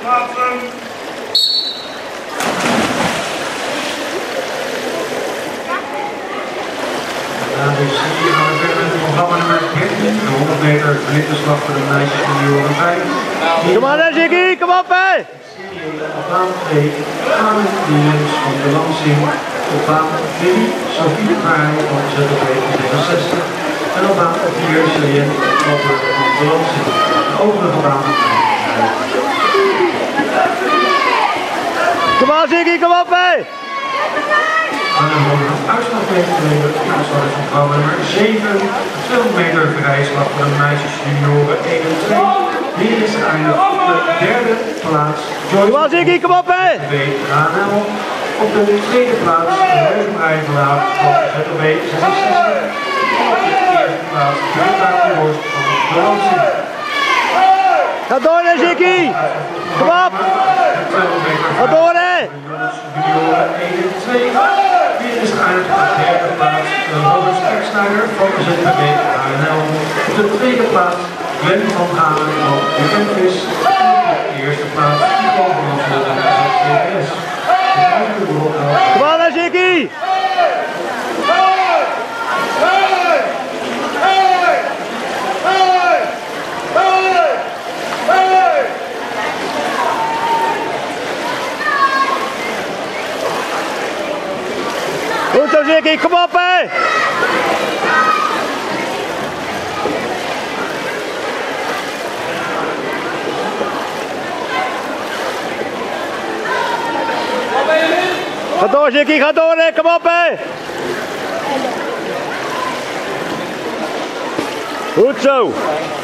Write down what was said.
Plaatsen. Ja, dus hier gaan we verder met het programma nummer 13, de 100 meter vlinderslag voor de meisjes van junioren 5. Kom maar dan, Ziggy, kom op hé! Op baan 2, Kaan de Jens van de Lansing. Op baan 3, Sophie de Vrij van ZWVS. En op baan 4, Julienne van de Lansing. De overige baan. Kom maar Ziggy, kom op hé! Dan hebben we nog een uitslag meegegeven. De uitslag is van programma nummer 7. 200 meter vrijslag voor de meisjes junioren 1 en 2. Hier is geëindigd op de derde plaats. Kom maar Ziggy, kom op hé! ZWEMBAD. Op de tweede plaats VLAARDINGEN van ZWVS. Op de eerste plaats VLAARDINGEN van de Lansing. Ga door hè Ziggy! Kom op! Ga door hè! Junioren 1 en 2. Hier is geëindigd op de derde plaats Robert Sterksnijder van de ZVVS. Op de tweede plaats Glenn van Galen van de Campus. Op de eerste plaats Kulk van de ZVVS. Kom maar dan Ziggy! Goed zo Ziggy, kom op hé! Ga door Ziggy, ga door hè, kom op hé! Goed zo!